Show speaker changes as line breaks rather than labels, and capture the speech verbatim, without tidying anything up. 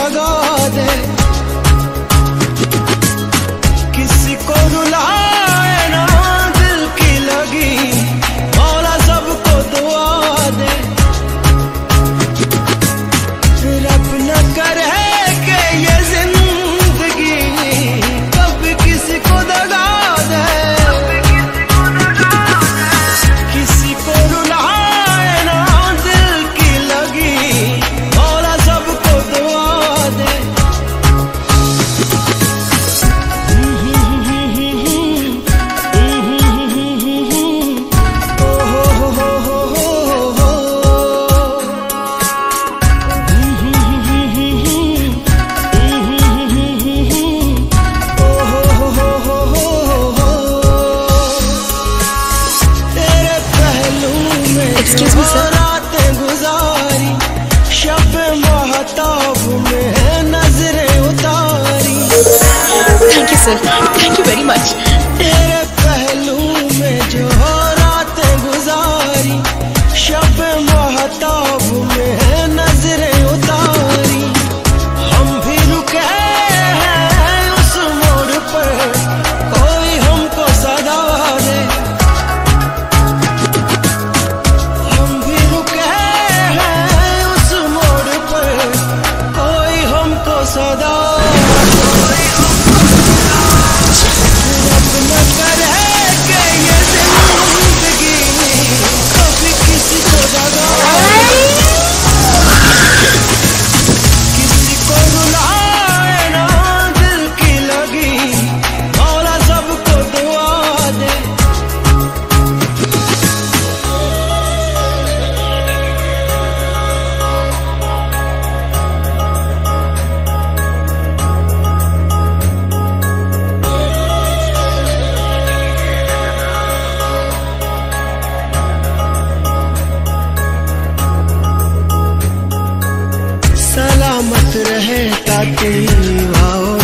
जगा दे, किसी को रुलाए ना दिल की लगी, मौला सबको दुआ दे। रब न करे कि ये जिंदगी कभी किसी को दगा दे, किसी को रुलाए ना दिल की लगी, मौला सबको दुआ दे।
Excuse me, sir.
रातें गुजारी, शब महताब में नजरें उतारी।
Thank you, sir. Thank you very much.
तेरे पहलू में जो रातें गुजारी, शब महताब में नजरें उतारी। हम भी रुके हैं उस मोड़ पर, कोई हमको सदा दे। हम भी रुके हैं उस मोड़ पर, कोई हमको सदा रब न करे कि ये जिंदगी कभी किसी को दगा, किसी को रुलाए ना दिल की लगी, मौला सबको दुआ दे। सलामत रहे ताकि आओ